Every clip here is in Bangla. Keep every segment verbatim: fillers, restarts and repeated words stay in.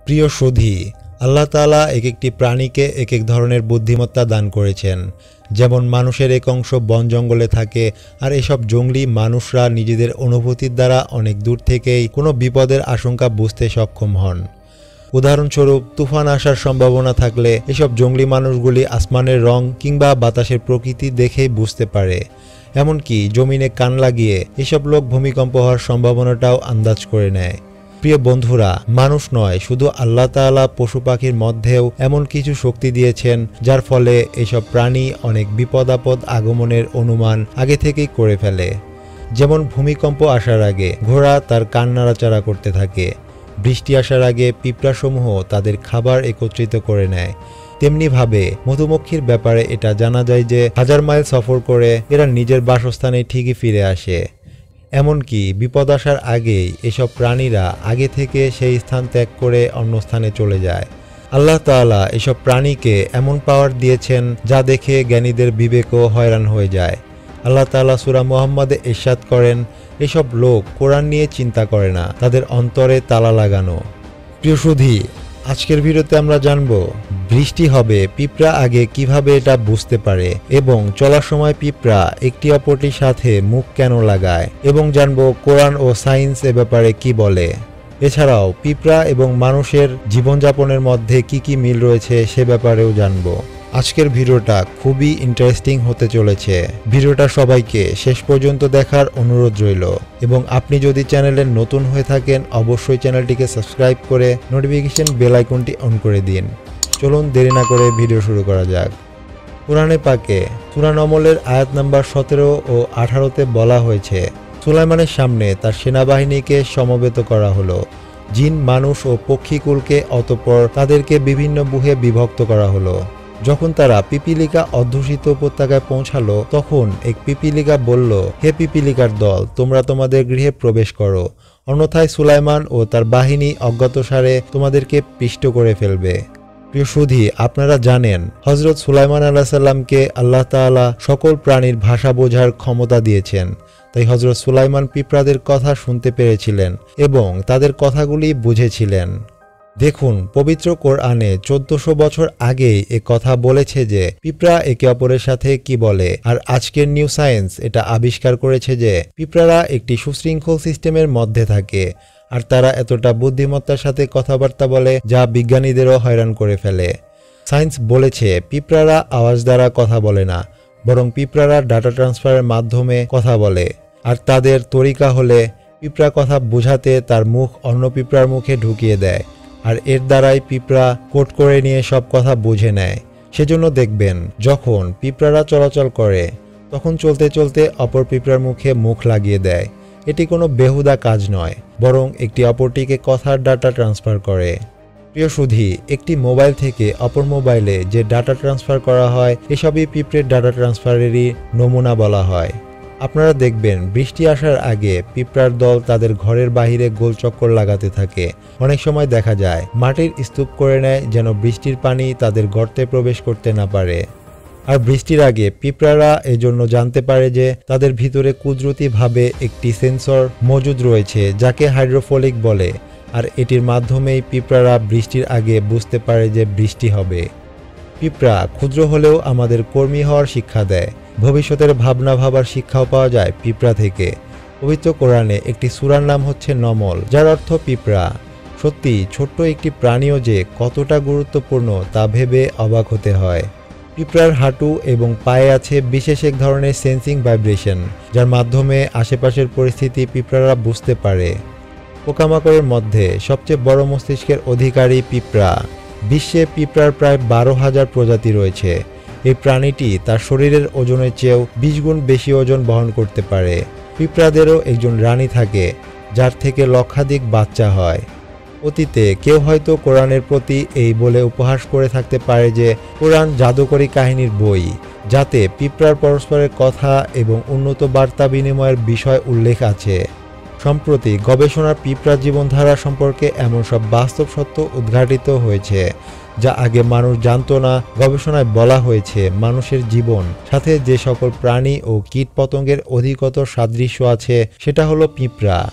প্রিয় সুধী, আল্লাহ তাআলা এক একটি প্রাণীকে এক এক ধরনের বুদ্ধিমত্তা দান করেছেন। যেমন মানুষের এক অংশ বন জঙ্গলে থাকে, আর এসব জঙ্গলি মানুষরা নিজেদের অনুভূতির দ্বারা অনেক দূর থেকেই কোনো বিপদের আশঙ্কা বুঝতে সক্ষম হন। উদাহরণস্বরূপ, তুফান আসার সম্ভাবনা থাকলে এসব জঙ্গলি মানুষগুলি আসমানের রং কিংবা বাতাসের প্রকৃতি দেখেই বুঝতে পারে। এমনকি জমিনে কান লাগিয়ে এসব লোক ভূমিকম্প হওয়ার সম্ভাবনাটাও আন্দাজ করে নেয়। প্রিয় বন্ধুরা, মানুষ নয়, শুধু আল্লাহ তাআলা পশু পাখির মধ্যেও এমন কিছু শক্তি দিয়েছেন যার ফলে এসব প্রাণী অনেক বিপদ আপদ আগমনের অনুমান আগে থেকেই করে ফেলে। যেমন ভূমিকম্প আসার আগে ঘোড়া তার কান নাড়াচাড়া করতে থাকে, বৃষ্টি আসার আগে পিঁপড়াসমূহ তাদের খাবার একত্রিত করে নেয়। তেমনিভাবে মধুমক্ষীর ব্যাপারে এটা জানা যায় যে হাজার মাইল সফর করে এরা নিজের বাসস্থানে ঠিকই ফিরে আসে। এমনকি বিপদ আসার আগেই এসব প্রাণীরা আগে থেকে সেই স্থান ত্যাগ করে অন্য স্থানে চলে যায়। আল্লাহ তাআলা এসব প্রাণীকে এমন পাওয়ার দিয়েছেন যা দেখে জ্ঞানীদের বিবেকও হয়রান হয়ে যায়। আল্লাহ তাআলা সূরা মুহাম্মাদে ইরশাদ করেন, এসব লোক কোরআন নিয়ে চিন্তা করে না, তাদের অন্তরে তালা লাগানো। প্রিয় সুধী, আজকের ভিডিওতে আমরা জানব বৃষ্টি হবে পিঁপড়া আগে কিভাবে এটা বুঝতে পারে, এবং চলার সময় পিঁপড়া একটি অপরটির সাথে মুখ কেন লাগায়, এবং জানব কোরআন ও সায়েন্স এ ব্যাপারে কি বলে। এছাড়াও পিঁপড়া এবং মানুষের জীবনযাপনের মধ্যে কি কি মিল রয়েছে সে ব্যাপারেও জানব। আজকের ভিডিওটা খুবই ইন্টারেস্টিং হতে চলেছে। ভিডিওটা সবাইকে শেষ পর্যন্ত দেখার অনুরোধ রইল, এবং আপনি যদি চ্যানেলে নতুন হয়ে থাকেন অবশ্যই চ্যানেলটিকে সাবস্ক্রাইব করে নোটিফিকেশন বেল আইকনটি অন করে দিন। চলুন দেরি না করে ভিডিও শুরু করা যাক। কুরআনে পাকে সূরা নমলের আয়াত নাম্বার সতেরো ও আঠারোতে বলা হয়েছে, সুলাইমানের সামনে তার সেনাবাহিনীকে সমবেত করা হলো, জিন, মানুষ ও পক্ষীকুলকে, অতঃপর তাদেরকে বিভিন্ন বুহে বিভক্ত করা হলো। যখন তারা পিপিলিকা অধ্যুষিত উপত্যকায় পৌঁছালো, তখন এক পিপিলিকা বলল, হে পিপিলিকার দল, তোমরা তোমাদের গৃহে প্রবেশ করো, অন্যথায় সুলাইমান ও তার বাহিনী অজ্ঞাতসারে তোমাদেরকে পিষ্ট করে ফেলবে। প্রিয় সুধী, আপনারা জানেন হযরত সুলাইমান আলাইহিস সালামকে আল্লাহ তাআলা সকল প্রাণীর ভাষা বোঝার ক্ষমতা দিয়েছেন। তাই হযরত সুলাইমান পিঁপড়াদের কথা শুনতে পেরেছিলেন এবং তাদের কথাগুলি বুঝেছিলেন। দেখুন, পবিত্র কোরআনে চোদ্দশো বছর আগেই এ কথা বলেছে যে পিঁপড়া একে অপরের সাথে কি বলে, আর আজকের নিউ সায়েন্স এটা আবিষ্কার করেছে যে পিঁপড়ারা একটি সুশৃঙ্খল সিস্টেমের মধ্যে থাকে, আর তারা এতটা বুদ্ধিমত্তার সাথে কথাবার্তা বলে যা বিজ্ঞানীদেরও হয়রান করে ফেলে। সায়েন্স বলেছে পিঁপড়ারা আওয়াজ দ্বারা কথা বলে না, বরং পিঁপড়ারা ডাটা ট্রান্সফারের মাধ্যমে কথা বলে, আর তাদের তরিকা হলে পিঁপড়া কথা বোঝাতে তার মুখ অন্য পিঁপড়ার মুখে ঢুকিয়ে দেয়, আর এর দ্বারাই পিঁপড়া কোড করে নিয়ে সব কথা বুঝে নেয়। সেজন্য দেখবেন যখন পিঁপড়ারা চলাচল করে তখন চলতে চলতে অপর পিঁপড়ার মুখে মুখ লাগিয়ে দেয়। এটি কোনো বেহুদা কাজ নয়, বরং একটি অপরটিকে কথার ডাটা ট্রান্সফার করে। প্রিয় সুধী, একটি মোবাইল থেকে অপর মোবাইলে যে ডাটা ট্রান্সফার করা হয় এসবই পিঁপড়ের ডাটা ট্রান্সফারেরই নমুনা বলা হয়। আপনারা দেখবেন বৃষ্টি আসার আগে পিঁপড়ার দল তাদের ঘরের বাহিরে গোল চক্কর লাগাতে থাকে। অনেক সময় দেখা যায় মাটির স্তূপ করে নেয় যেন বৃষ্টির পানি তাদের গর্তে প্রবেশ করতে না পারে। আর বৃষ্টির আগে পিঁপড়ারা এজন্য জানতে পারে যে তাদের ভিতরে কুদরতিভাবে একটি সেন্সর মজুদ রয়েছে যাকে হাইড্রোফোলিক বলে, আর এটির মাধ্যমেই পিঁপড়ারা বৃষ্টির আগে বুঝতে পারে যে বৃষ্টি হবে। পিঁপড়া ক্ষুদ্র হলেও আমাদের কর্মী হওয়ার শিক্ষা দেয়। ভবিষ্যতের ভাবনা ভাবার শিক্ষাও পাওয়া যায় পিঁপড়া থেকে। পবিত্র কোরআনে একটি সূরার নাম হচ্ছে নমল, যার অর্থ পিঁপড়া। সত্যি ছোট্ট একটি প্রাণীও যে কতটা গুরুত্বপূর্ণ তা ভেবে অবাক হতে হয়। পিঁপড়ার হাঁটু এবং পায়ে আছে বিশেষ এক ধরনের সেন্সিং ভাইব্রেশন, যার মাধ্যমে আশেপাশের পরিস্থিতি পিঁপড়ারা বুঝতে পারে। পোকামাকড়ের মধ্যে সবচেয়ে বড় মস্তিষ্কের অধিকারী পিঁপড়া। বিশ্বে পিঁপড়ার প্রায় বারো হাজার প্রজাতি রয়েছে। এই প্রাণীটি তার শরীরের ওজনের চেয়েও বিশ গুণ বেশি ওজন বহন করতে পারে। পিঁপড়াদেরও একজন রানী থাকে, যার থেকে লক্ষাধিক বাচ্চা হয়। অতীতে কেউ হয়তো কোরআনের প্রতি এই বলে উপহাস করে থাকতে পারে যে কোরআন জাদুকরী কাহিনীর বই, যাতে পিঁপড়ার পরস্পরের কথা এবং উন্নত বার্তা বিনিময়ের বিষয় উল্লেখ আছে। সম্প্রতি গবেষণার পিঁপড়ার জীবনধারা সম্পর্কে এমন সব বাস্তব সত্য উদ্ঘাটিত হয়েছে যা আগে মানুষ জানত না। গবেষণায় বলা হয়েছে মানুষের জীবন সাথে যে সকল প্রাণী ও কীট পতঙ্গের অধিকতর সাদৃশ্য আছে সেটা হলো পিঁপড়া।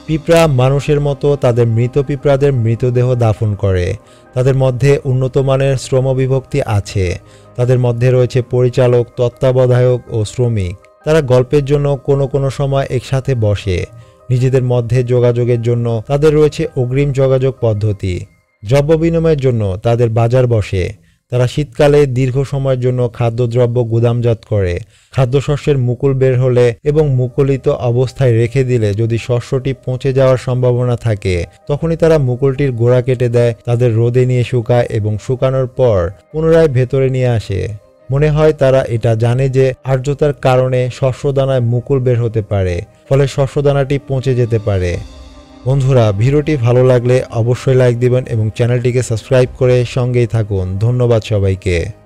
পিঁপড়া মানুষের মতো তাদের মৃত পিঁপড়াদের মৃতদেহ দাফন করে। তাদের মধ্যে উন্নত মানের শ্রমবিভক্তি আছে। তাদের মধ্যে রয়েছে পরিচালক, তত্ত্বাবধায়ক ও শ্রমিক। তারা গল্পের জন্য কোনো কোনো সময় একসাথে বসে। নিজেদের মধ্যে যোগাযোগের জন্য তাদের রয়েছে অগ্রিম যোগাযোগ পদ্ধতি। দ্রব্য বিনিময়ের জন্য তাদের বাজার বসে। তারা শীতকালে দীর্ঘ সময়ের জন্য খাদ্যদ্রব্য গুদামজাত করে। খাদ্যশস্যের মুকুল বের হলে এবং মুকুলিত অবস্থায় রেখে দিলে যদি শস্যটি পচে যাওয়ার সম্ভাবনা থাকে, তখনই তারা মুকুলটির গোড়া কেটে দেয়, তাদের রোদে নিয়ে শুকায় এবং শুকানোর পর পুনরায় ভেতরে নিয়ে আসে। মনে হয় তারা এটা জানে যে আর্দ্রতার কারণে শস্যদানায় মুকুল বের হতে পারে, ফলে শস্যদানাটি পচে যেতে পারে। বন্ধুরা, ভিডিওটি ভালো লাগলে অবশ্যই লাইক দিবেন এবং চ্যানেলটিকে সাবস্ক্রাইব করে সঙ্গেই থাকুন। ধন্যবাদ সবাইকে।